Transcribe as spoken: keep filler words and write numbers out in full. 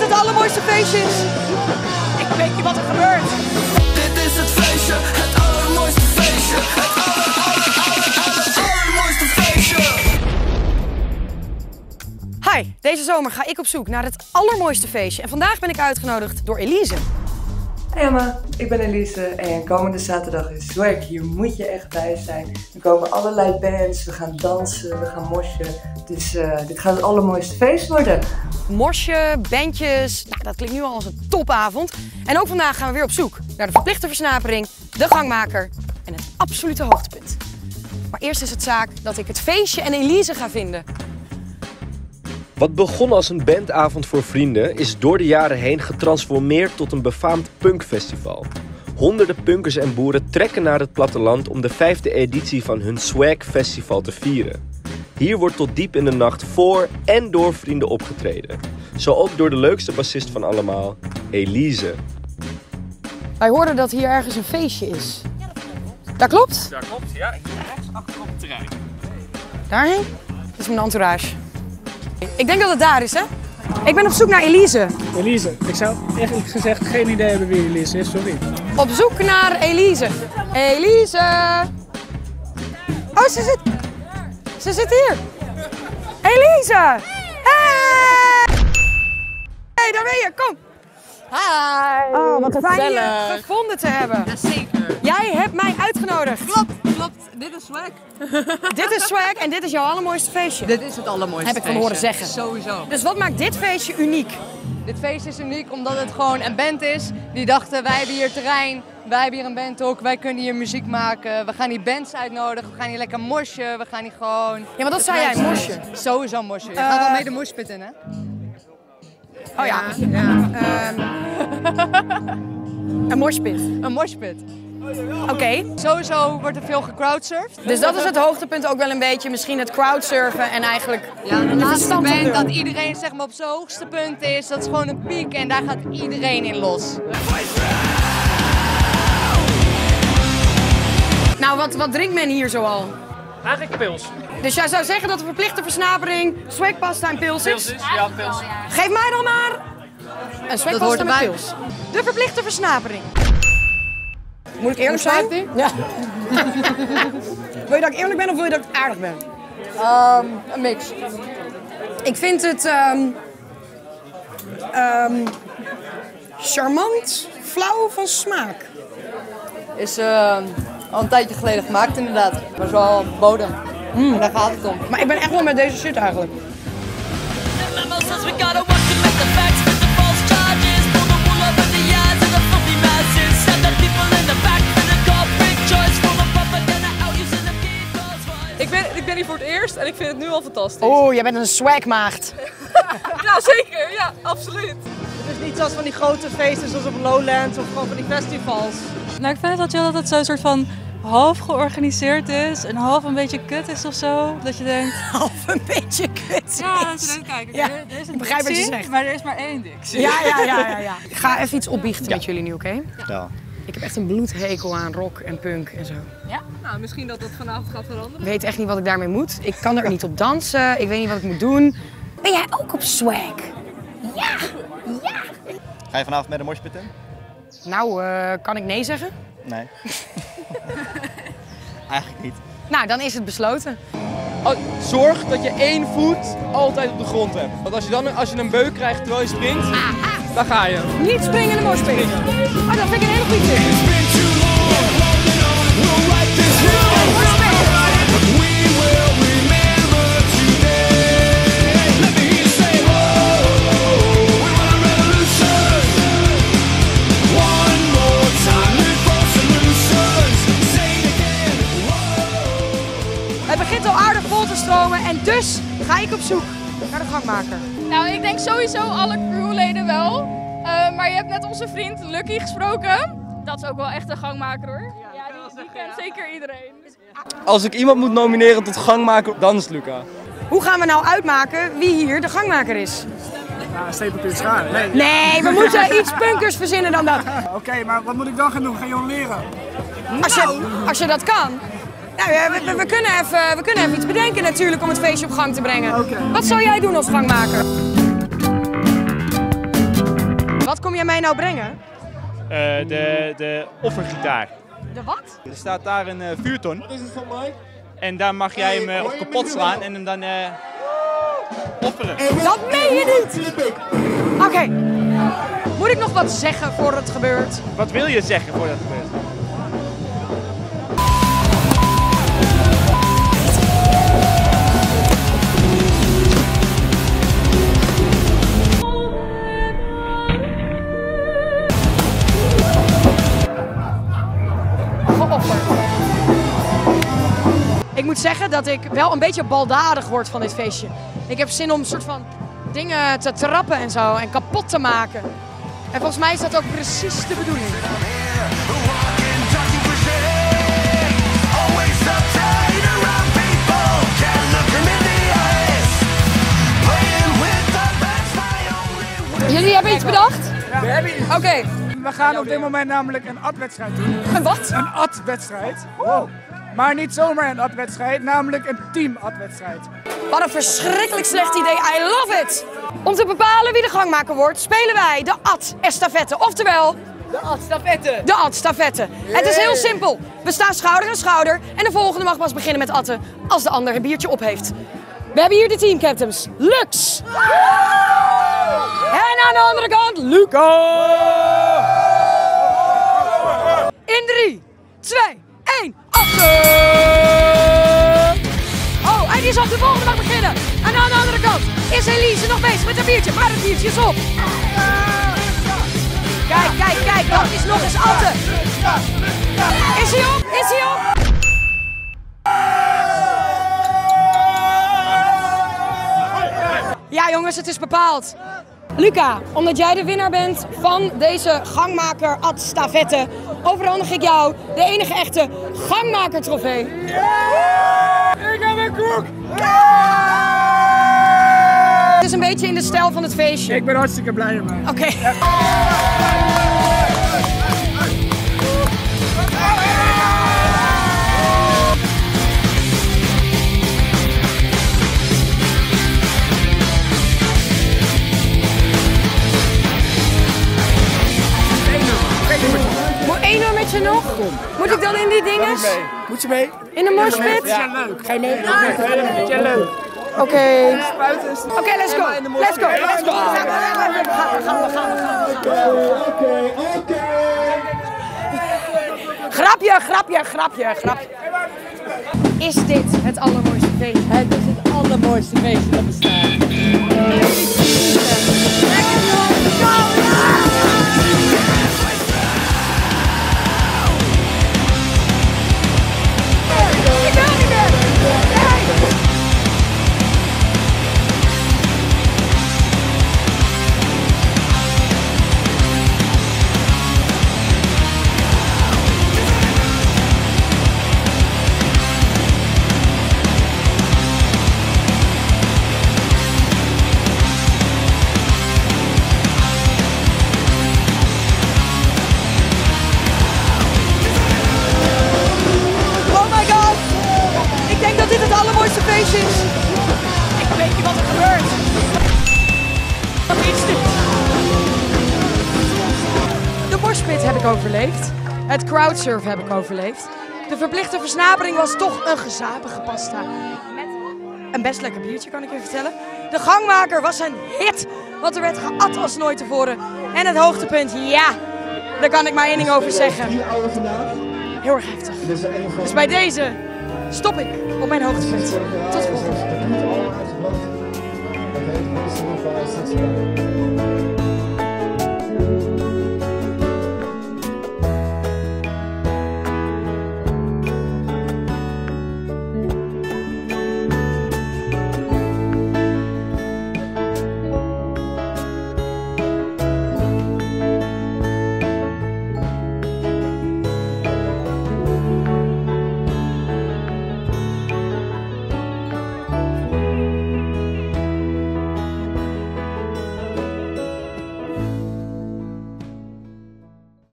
het allermooiste feestje is? Ik weet niet wat er gebeurt. Dit is het feestje, het allermooiste feestje. Het aller, aller, aller, aller, allermooiste feestje. Hi, deze zomer ga ik op zoek naar het allermooiste feestje. En vandaag ben ik uitgenodigd door Elise. Hey Emma, ik ben Elise en komende zaterdag is Swag. Hier moet je echt bij zijn. Er komen allerlei bands, we gaan dansen, we gaan moshen. Dus uh, dit gaat het allermooiste feest worden. Morsje, bandjes, nou, dat klinkt nu al als een topavond. En ook vandaag gaan we weer op zoek naar de verplichte versnapering, de gangmaker en het absolute hoogtepunt. Maar eerst is het zaak dat ik het feestje en Elise ga vinden. Wat begon als een bandavond voor vrienden is door de jaren heen getransformeerd tot een befaamd punkfestival. Honderden punkers en boeren trekken naar het platteland om de vijfde editie van hun Swag Festival te vieren. Hier wordt tot diep in de nacht voor en door vrienden opgetreden. Zo ook door de leukste bassist van allemaal, Elise. Wij hoorden dat hier ergens een feestje is. Dat klopt? Ja, klopt. Ja, ik ben rechts achter op het terrein. Daarheen? Dat is mijn entourage. Ik denk dat het daar is, hè? Ik ben op zoek naar Elise. Elise, ik zou eerlijk gezegd geen idee hebben wie Elise is, sorry. Op zoek naar Elise. Elise! Oh, ze zit... Ze zit hier. Elise! Hey! Hey, daar ben je, kom! Hi! Oh, wat fijn je gevonden te hebben. Jazeker. Jij hebt mij uitgenodigd. Klopt, klopt. Dit is Swag. Dit is Swag en dit is jouw allermooiste feestje. Dit is het allermooiste Heb ik van feestje. horen zeggen. Sowieso. Dus wat maakt dit feestje uniek? Dit feest is uniek omdat het gewoon een band is. Die dachten, wij hebben hier terrein, wij hebben hier een band ook, wij kunnen hier muziek maken. We gaan hier bands uitnodigen, we gaan hier lekker moshen, we gaan hier gewoon... Ja, maar dat zei jij, mosje. Sowieso moshen. Je Uh, gaat al mee de moshpit in, hè? Oh ja. Ja. Um, een moshpit. Een moshpit. Oké. Okay. Sowieso wordt er veel gecrowdsurfd. Dus dat is het hoogtepunt ook wel een beetje, misschien het crowdsurfen en eigenlijk Ja, de laatste verstand band opdoen. dat iedereen zeg maar, op zijn hoogste punt is, dat is gewoon een piek en daar gaat iedereen in los. Nou, wat, wat drinkt men hier zoal? Eigenlijk pils. Dus jij zou zeggen dat de verplichte versnapering swagpasta en pils is? Pils is? Ja, pils. Geef mij dan maar een hoort swagpasta met erbij. pils. De verplichte versnapering. Moet ik eerlijk Hoe zijn? smaakt die? Ja. Wil je dat ik eerlijk ben of wil je dat ik aardig ben? Um, een mix. Ik vind het um, um, charmant, flauw van smaak. Is uh, al een tijdje geleden gemaakt inderdaad. Maar zo al bodem. Mm. En daar gaat het om. Maar ik ben echt wel met deze shit eigenlijk. Ik ben, ik ben hier voor het eerst en ik vind het nu al fantastisch. Oh, jij bent een swagmaagd. Ja, zeker. Ja, absoluut. Het is niet zoals van die grote feesten zoals op Lowlands of gewoon van die festivals. Nou, ik vind het wel chill dat het zo'n soort van half georganiseerd is en half een beetje kut is of zo. Dat je denkt... Half een beetje kut Ja, dat je denkt, kijk, ja, er, er is een ik begrijp wat je dictie, zegt. maar er is maar één dictie. Ja, ja, ja, ja, ja. Ik ga even iets opbiechten ja. met jullie nu, oké? Okay? Ja. Ik heb echt een bloedhekel aan rock en punk en zo. Ja? Nou, misschien dat dat vanavond gaat veranderen. Ik weet echt niet wat ik daarmee moet. Ik kan er niet op dansen. Ik weet niet wat ik moet doen. Ben jij ook op swag? Ja! Ja! Ga je vanavond met de moshpit in? Nou, uh, kan ik nee zeggen? Nee. Eigenlijk niet. Nou, dan is het besloten. Zorg dat je één voet altijd op de grond hebt. Want als je dan als je een beuk krijgt terwijl je springt, Ah, ah. dan ga je. Niet springen in de moshpit. Oh, dat vind ik een hele goede tip. Het begint al aardig vol te stromen en dus ga ik op zoek naar de gangmaker. Nou, ik denk sowieso alle crewleden wel. Uh, maar je hebt net onze vriend Lucky gesproken. Dat is ook wel echt een gangmaker hoor. Ja, die, die kent zeker iedereen. Als ik iemand moet nomineren tot gangmaker, dan is het Luca. Hoe gaan we nou uitmaken wie hier de gangmaker is? Ja, steek op je schaar. Nee. Nee, we moeten iets punkers verzinnen dan dat. Oké, okay, maar wat moet ik dan gaan doen? Ga je leren? Als je, als je dat kan. Nou, we, we, we, kunnen even, we kunnen even iets bedenken natuurlijk om het feestje op gang te brengen. Okay. Wat zou jij doen als gangmaker? wat kom jij mij nou brengen? Uh, de, de offergitaar. De wat? Er staat daar een uh, vuurton. Wat is het van mij? En daar mag jij hem uh, op kapot slaan en hem dan uh, offeren. Dat meen je niet! Oké. Okay. Moet ik nog wat zeggen voor het gebeurt? Wat wil je zeggen voor het gebeurt? Ik moet zeggen dat ik wel een beetje baldadig word van dit feestje. Ik heb zin om een soort van dingen te trappen en zo en kapot te maken. En volgens mij is dat ook precies de bedoeling. Jullie hebben iets bedacht? Ja. We hebben iets. Oké. Okay. We gaan op dit moment namelijk een ad-wedstrijd doen. Een wat? Een ad-wedstrijd. Wow. Maar niet zomaar een ad-wedstrijd, namelijk een team-ad-wedstrijd. Wat een verschrikkelijk slecht idee, I love it! Om te bepalen wie de gangmaker wordt, spelen wij de ad-estafette. Oftewel... De ad-stafette. De ad-stafette. Yeah. Het is heel simpel. We staan schouder aan schouder en de volgende mag pas beginnen met atten als de ander een biertje op heeft. We hebben hier de teamcaptains. Lux! En aan de andere kant, Luca! In drie, twee, één, atten! Oh, en die is op, de volgende mag beginnen. En aan de andere kant is Elise nog bezig met een biertje, maar het biertje is op. Kijk, kijk, kijk, dat is nog eens atten. Is hij op? Is hij op? Ja jongens, het is bepaald. Luca, omdat jij de winnaar bent van deze gangmaker ad-stafette, overhandig ik jou de enige echte gangmaker trofee. Yeah! Ik heb een koek! Yeah! Het is een beetje in de stijl van het feestje. Ik ben hartstikke blij ermee. Oké. Okay. Ja. Eén nummertje nog? Moet ik dan in die dingen? Moet je mee? In de moshpit? Ja, leuk. Ga je mee? Ja, leuk. Oké. Okay. Oké, okay, let's go. Let's go. Let's go. We gaan, we gaan, we gaan. Oké, oké. Grapje, grapje, grapje, grapje. Is dit het allermooiste feestje? Het is het allermooiste feestje dat bestaat. Ik weet niet wat er gebeurt. Wat is dit? De moshpit heb ik overleefd. Het crowdsurf heb ik overleefd. De verplichte versnapering was toch een gezapige pasta. Met een best lekker biertje, kan ik je vertellen. De gangmaker was een hit, want er werd geat als nooit tevoren. En het hoogtepunt, ja, daar kan ik maar één ding over zeggen. Heel erg heftig. Dus bij deze stop ik op mijn hoogtepunt. Tot volgende.